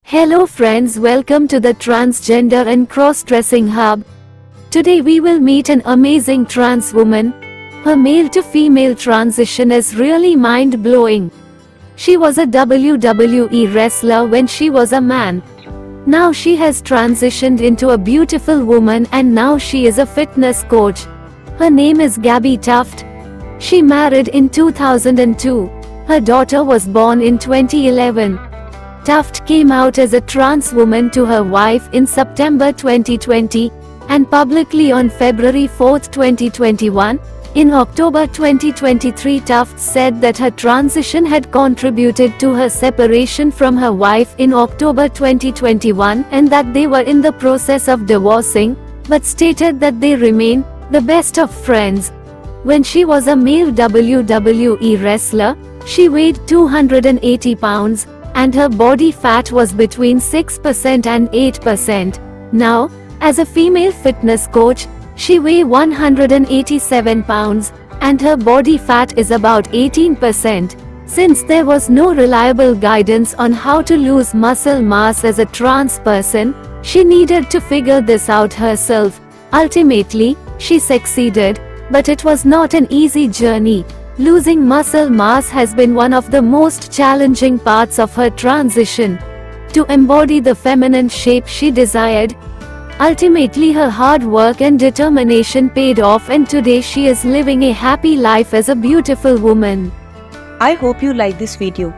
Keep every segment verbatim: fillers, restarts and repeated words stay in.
Hello friends, welcome to the Transgender and Cross-Dressing Hub. Today we will meet an amazing trans woman. Her male to female transition is really mind-blowing. She was a W W E wrestler when she was a man. Now she has transitioned into a beautiful woman and now she is a fitness coach. Her name is Gabby Tuft. She married in two thousand two. Her daughter was born in twenty eleven. Tuft came out as a trans woman to her wife in September twenty twenty, and publicly on February fourth twenty twenty-one. In October twenty twenty-three, Tuft said that her transition had contributed to her separation from her wife in October twenty twenty-one and that they were in the process of divorcing, but stated that they remain the best of friends. When she was a male W W E wrestler, she weighed two hundred eighty pounds, and her body fat was between six percent and eight percent. Now, as a female fitness coach, she weighs one hundred eighty-seven pounds, and her body fat is about eighteen percent. Since there was no reliable guidance on how to lose muscle mass as a trans person, she needed to figure this out herself. Ultimately, she succeeded, but it was not an easy journey. Losing muscle mass has been one of the most challenging parts of her transition to embody the feminine shape she desired. Ultimately, her hard work and determination paid off, and today she is living a happy life as a beautiful woman. I hope you like this video.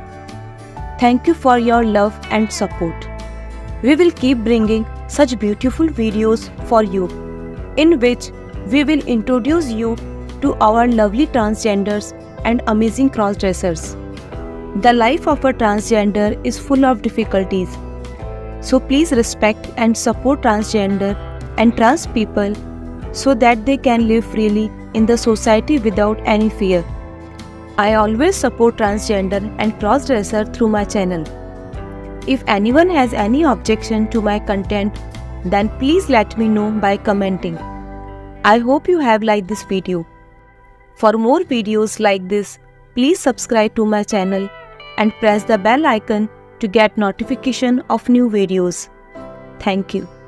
Thank you for your love and support. We will keep bringing such beautiful videos for you, in which we will introduce you to our lovely transgenders and amazing crossdressers. The life of a transgender is full of difficulties. So please respect and support transgender and trans people so that they can live freely in the society without any fear. I always support transgender and crossdresser through my channel. If anyone has any objection to my content, then please let me know by commenting. I hope you have liked this video. For more videos like this, please subscribe to my channel and press the bell icon to get notification of new videos. Thank you.